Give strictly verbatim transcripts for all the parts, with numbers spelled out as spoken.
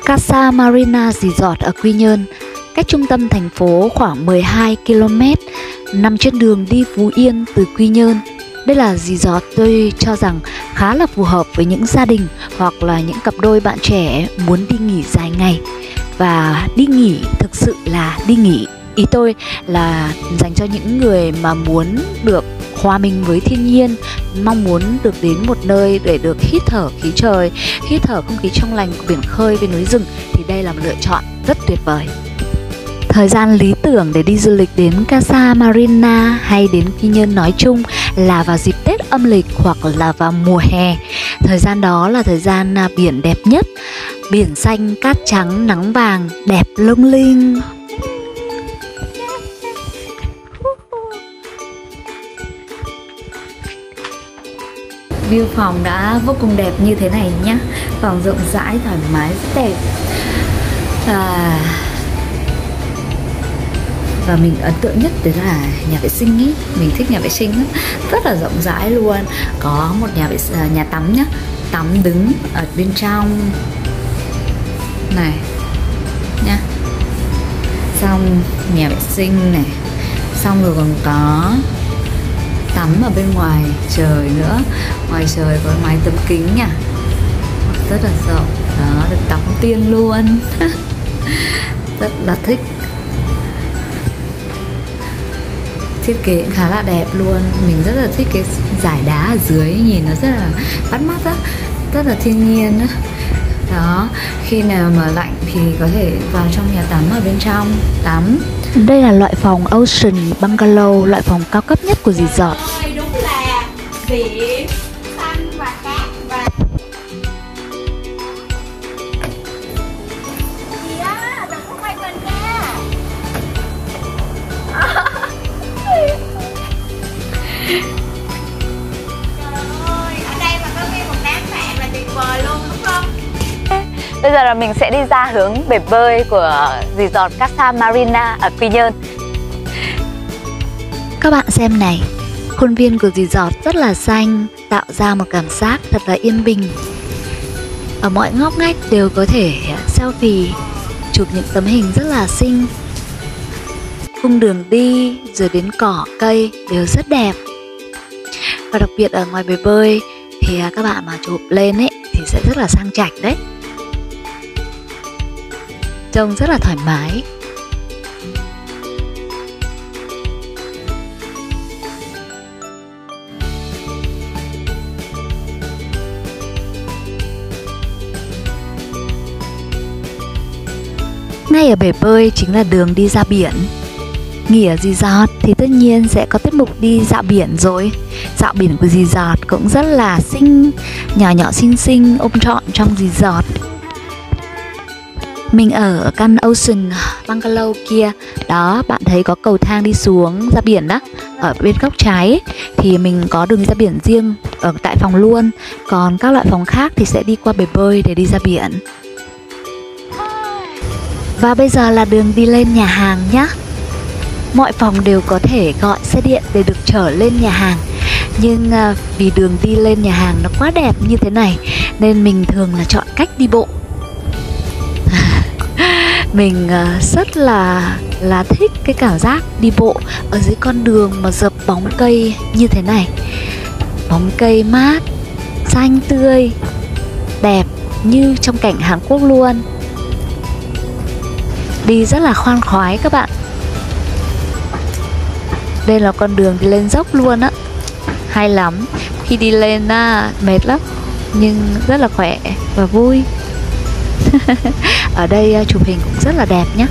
Casa Marina Resort ở Quy Nhơn, cách trung tâm thành phố khoảng mười hai ki lô mét, nằm trên đường đi Phú Yên từ Quy Nhơn. Đây là resort tôi cho rằng khá là phù hợp với những gia đình hoặc là những cặp đôi bạn trẻ muốn đi nghỉ dài ngày. Và đi nghỉ thực sự là đi nghỉ. Ý tôi là dành cho những người mà muốn được hòa mình với thiên nhiên, mong muốn được đến một nơi để được hít thở khí trời, hít thở không khí trong lành của biển khơi với núi rừng, thì đây là một lựa chọn rất tuyệt vời. Thời gian lý tưởng để đi du lịch đến Casa Marina hay đến Quy Nhơn nói chung là vào dịp Tết âm lịch hoặc là vào mùa hè. Thời gian đó là thời gian biển đẹp nhất, biển xanh, cát trắng, nắng vàng, đẹp lung linh. View phòng đã vô cùng đẹp như thế này nhá. Phòng rộng rãi, thoải mái, rất đẹp. à... Và mình ấn tượng nhất đấy là nhà vệ sinh ý. Mình thích nhà vệ sinh ấy. Rất là rộng rãi luôn. Có một nhà vệ nhà tắm nhá, tắm đứng ở bên trong này nhá. Xong nhà vệ sinh này, xong rồi còn có tắm ở bên ngoài trời nữa. Ngoài trời có mái tấm kính nha, rất là rộng đó, được tắm tiên luôn. Rất là thích. Thiết kế cũng khá là đẹp luôn. Mình rất là thích cái dải đá ở dưới, nhìn nó rất là bắt mắt á, rất là thiên nhiên á. Đó, khi nào mà lạnh thì có thể vào trong nhà tắm ở bên trong tắm. Đây là loại phòng Ocean Bungalow, loại phòng cao cấp nhất của resort. Đúng là biển xanh và cát và gì á, đừng có quay mình nha. Trời ơi, ở đây mà có nghe một đám bạn là tuyệt vời luôn, đúng không? Bây giờ là mình sẽ đi ra hướng bể bơi của resort Casa Marina ở Quy Nhơn. Các bạn xem này, khuôn viên của resort rất là xanh, tạo ra một cảm giác thật là yên bình. Ở mọi ngóc ngách đều có thể selfie, chụp những tấm hình rất là xinh. Cung đường đi rồi đến cỏ cây đều rất đẹp. Và đặc biệt ở ngoài bể bơi thì các bạn mà chụp lên ấy thì sẽ rất là sang chảnh đấy. Trông rất là thoải mái. Ngay ở bể bơi chính là đường đi ra biển. Nghỉ ở resort thì tất nhiên sẽ có tiết mục đi dạo biển rồi. Dạo biển của resort cũng rất là xinh, nhỏ nhỏ xinh xinh ôm trọn trong resort. Mình ở căn Ocean Bungalow kia, đó bạn thấy có cầu thang đi xuống ra biển đó. Ở bên góc trái ấy, thì mình có đường đi ra biển riêng ở tại phòng luôn. Còn các loại phòng khác thì sẽ đi qua bể bơi để đi ra biển. Và bây giờ là đường đi lên nhà hàng nhé. Mọi phòng đều có thể gọi xe điện để được chở lên nhà hàng. Nhưng uh, vì đường đi lên nhà hàng nó quá đẹp như thế này nên mình thường là chọn cách đi bộ. Mình uh, rất là là thích cái cảm giác đi bộ ở dưới con đường mà dợp bóng cây như thế này. Bóng cây mát, xanh tươi, đẹp như trong cảnh Hàn Quốc luôn. Đi rất là khoan khoái các bạn. Đây là con đường đi lên dốc luôn á. Hay lắm. Khi đi lên á, mệt lắm nhưng rất là khỏe và vui. Ở đây chụp hình cũng rất là đẹp nhé.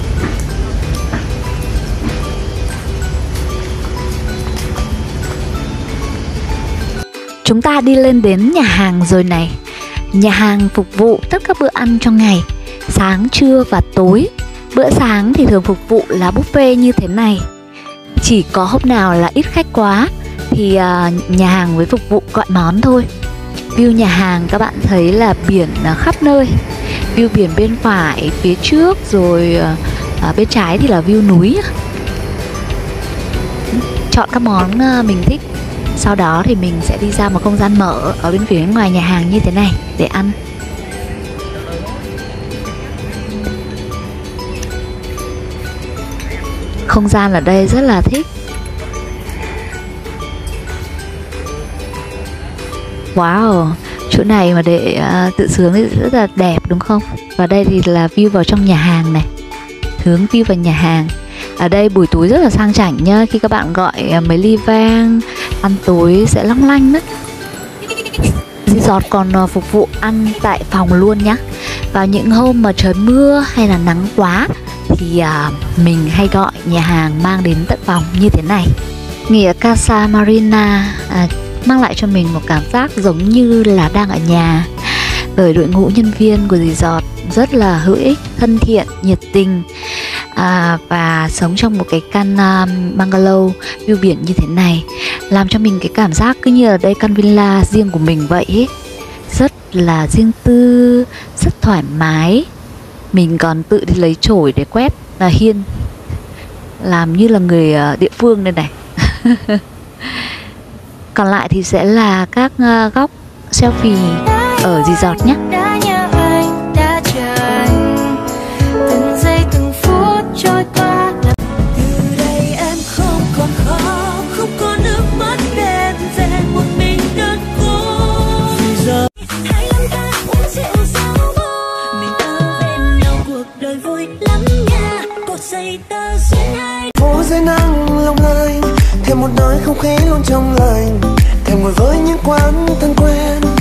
Chúng ta đi lên đến nhà hàng rồi này. Nhà hàng phục vụ tất cả bữa ăn trong ngày, sáng, trưa và tối. Bữa sáng thì thường phục vụ là buffet như thế này. Chỉ có hôm nào là ít khách quá thì uh, nhà hàng mới phục vụ gọi món thôi. View nhà hàng các bạn thấy là biển uh, khắp nơi. View biển bên phải, phía trước, rồi uh, bên trái thì là view núi. Chọn các món uh, mình thích. Sau đó thì mình sẽ đi ra một không gian mở ở bên phía ngoài nhà hàng như thế này để ăn. không gian ở đây rất là thích. Wow, chỗ này mà để uh, tự sướng thì rất là đẹp đúng không? Và đây thì là view vào trong nhà hàng này, hướng view vào nhà hàng. Ở đây buổi tối rất là sang chảnh nhá, khi các bạn gọi uh, mấy ly vang, ăn tối sẽ long lanh đó. Resort còn uh, phục vụ ăn tại phòng luôn nhá. Vào những hôm mà trời mưa hay là nắng quá thì uh, mình hay gọi nhà hàng mang đến tận phòng như thế này. Nghỉ ở Casa Marina uh, mang lại cho mình một cảm giác giống như là đang ở nhà, bởi đội ngũ nhân viên của resort rất là hữu ích, thân thiện, nhiệt tình, à, và sống trong một cái căn um, bungalow view biển như thế này làm cho mình cái cảm giác cứ như là đây căn villa riêng của mình vậy ấy. Rất là riêng tư, rất thoải mái. Mình còn tự đi lấy chổi để quét là hiên, làm như là người uh, địa phương đây này. Còn lại thì sẽ là các uh, góc selfie ở resort nhé. Phố dưới nắng lộng lẫy, thêm một nơi không khí luôn trong lành, thêm ngồi với những quán thân quen.